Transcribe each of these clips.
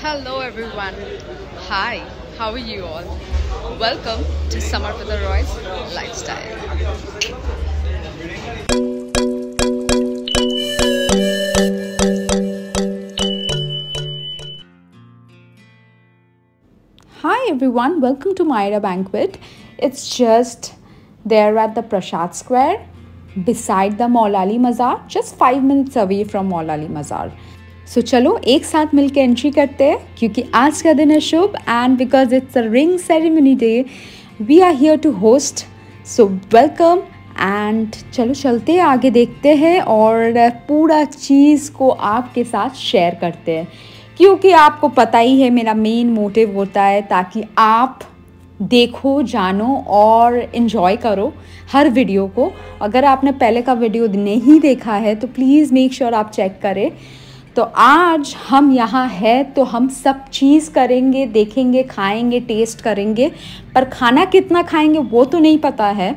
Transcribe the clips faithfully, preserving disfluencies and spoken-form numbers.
Hello everyone. Hi, how are you all? Welcome to Summer with the Roy's lifestyle. Hi everyone, welcome to Myra Banquet. It's just there at the Prashad Square beside the Maulali Mazar, just five minutes away from Maulali Mazar. So so, चलो एक साथ मिलकर entry करते हैं क्योंकि आज का दिन है शुभ and because it's a ring ceremony day we are here to host. So welcome and चलो चलते हैं आगे देखते हैं और पूरा चीज़ को आपके साथ शेयर करते हैं क्योंकि आपको पता ही है मेरा मेन मोटिव होता है ताकि आप देखो, जानो और इन्जॉय करो हर वीडियो को. अगर आपने पहले का वीडियो नहीं देखा है तो प्लीज़ मेक श्योर आप चेक करें. तो आज हम यहाँ हैं तो हम सब चीज़ करेंगे, देखेंगे, खाएंगे, टेस्ट करेंगे. पर खाना कितना खाएंगे वो तो नहीं पता है,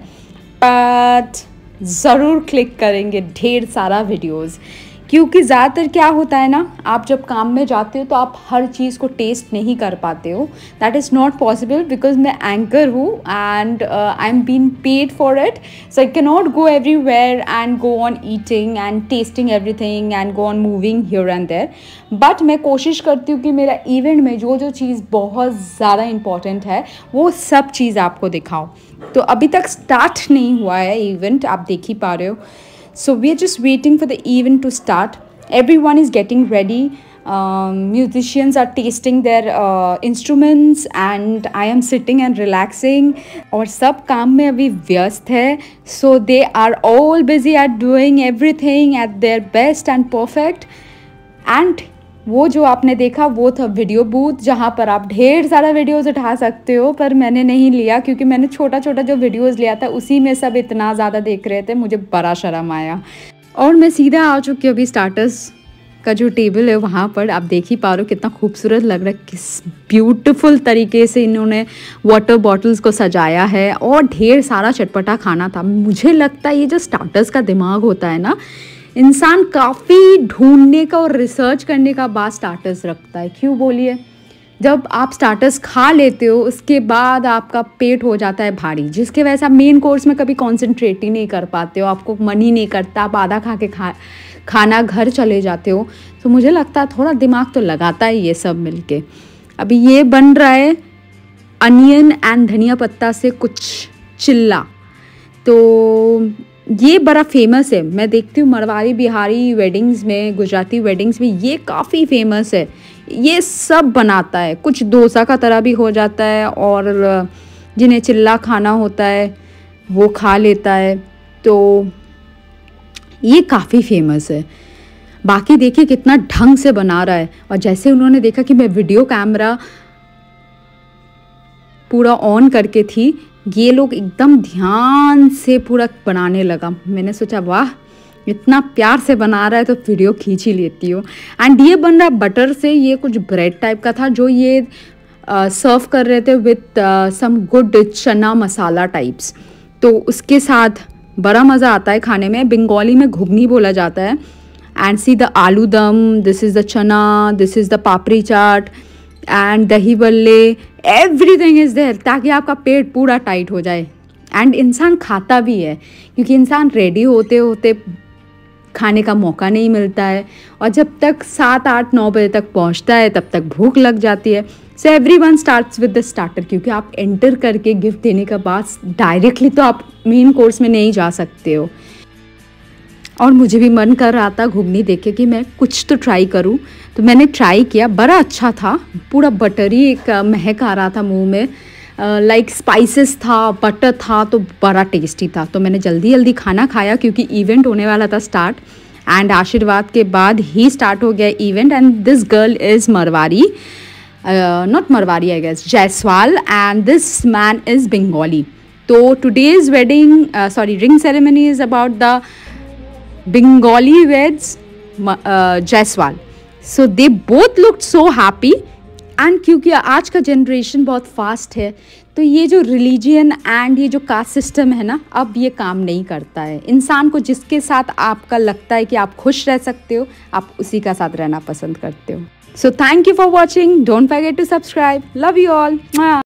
बट ज़रूर क्लिक करेंगे ढेर सारा वीडियोस क्योंकि ज़्यादातर क्या होता है ना, आप जब काम में जाते हो तो आप हर चीज़ को टेस्ट नहीं कर पाते हो. That is not possible because मैं एंकर हूँ and I am been paid for it. So I can not go everywhere and go on eating and testing everything and go on moving here and there. But मैं कोशिश करती हूँ कि मेरा event में जो जो चीज़ बहुत ज़्यादा इम्पॉर्टेंट है वो सब चीज़ आपको दिखाओ. तो अभी तक स्टार्ट नहीं हुआ है इवेंट, आप देख ही पा रहे हो. So we are just waiting for the event to start. Everyone is getting ready. Um, musicians are tasting their uh, instruments and I am sitting and relaxing. और सब काम में अभी व्यस्त है. So they are all busy at doing everything at their best and perfect. And वो जो आपने देखा वो था वीडियो बूथ जहाँ पर आप ढेर सारा वीडियोस उठा सकते हो, पर मैंने नहीं लिया क्योंकि मैंने छोटा छोटा जो वीडियोस लिया था उसी में सब इतना ज़्यादा देख रहे थे, मुझे बड़ा शर्म आया. और मैं सीधा आ चुकी हूँ अभी स्टार्टर्स का जो टेबल है वहाँ पर. आप देख ही पा रहे हो कितना खूबसूरत लग रहा है, किस ब्यूटीफुल तरीके से इन्होंने वाटर बॉटल्स को सजाया है और ढेर सारा चटपटा खाना था. मुझे लगता है ये जो स्टार्टर्स का दिमाग होता है ना, इंसान काफ़ी ढूंढने का और रिसर्च करने का बाद स्टार्टर्स रखता है. क्यों बोलिए? जब आप स्टार्टर्स खा लेते हो उसके बाद आपका पेट हो जाता है भारी, जिसके वजह से आप मेन कोर्स में कभी कॉन्सेंट्रेट ही नहीं कर पाते हो, आपको मन ही नहीं करता, आप आधा खा के खा खाना घर चले जाते हो. तो मुझे लगता है थोड़ा दिमाग तो लगाता है ये सब मिलके. अभी ये बन रहा है अनियन एंड धनिया पत्ता से कुछ चिल्ला. तो ये बड़ा फेमस है, मैं देखती हूँ मरवाड़ी बिहारी वेडिंग्स में, गुजराती वेडिंग्स में ये काफ़ी फेमस है. ये सब बनाता है, कुछ डोसा का तरह भी हो जाता है और जिन्हें चिल्ला खाना होता है वो खा लेता है. तो ये काफ़ी फेमस है. बाकी देखिए कितना ढंग से बना रहा है. और जैसे उन्होंने देखा कि मैं वीडियो कैमरा पूरा ऑन करके थी, ये लोग एकदम ध्यान से पूरा बनाने लगा. मैंने सोचा वाह इतना प्यार से बना रहा है तो वीडियो खींच ही लेती हूँ. एंड ये बन रहा बटर से, ये कुछ ब्रेड टाइप का था जो ये सर्व कर रहे थे विथ सम गुड चना मसाला टाइप्स. तो उसके साथ बड़ा मज़ा आता है खाने में. बंगाली में घुगनी बोला जाता है. And C the aloo dum, this is the chana, this is the papdi chaat and dahi bhalle, everything is there ताकि आपका पेट पूरा टाइट हो जाए. एंड इंसान खाता भी है क्योंकि इंसान रेडी होते होते खाने का मौका नहीं मिलता है और जब तक सात आठ नौ बजे तक पहुंचता है तब तक भूख लग जाती है. So every one starts with the starter क्योंकि आप एंटर करके गिफ्ट देने के बाद डायरेक्टली तो आप मेन कोर्स में नहीं जा सकते हो. और मुझे भी मन कर रहा था घुगनी देख के कि मैं कुछ तो ट्राई करूं. तो मैंने ट्राई किया, बड़ा अच्छा था. पूरा बटरी एक महक आ रहा था मुंह में, लाइक स्पाइसेस था, बटर था, तो बड़ा टेस्टी था. तो मैंने जल्दी जल्दी खाना खाया क्योंकि इवेंट होने वाला था स्टार्ट. एंड आशीर्वाद के बाद ही स्टार्ट हो गया event. And this girl is Marwari, not Marwari I guess, Jaiswal, and this man is Bengali. तो today's wedding sorry ring ceremony is about the Bengali weds uh, Jaiswal. So they both looked so happy. And क्योंकि आज का generation बहुत fast है, तो ये जो religion and ये जो कास्ट सिस्टम है ना, अब ये काम नहीं करता है। इंसान को जिसके साथ आपका लगता है कि आप खुश रह सकते हो, आप उसी का साथ रहना पसंद करते हो। So thank you for watching, don't forget to subscribe, love you all.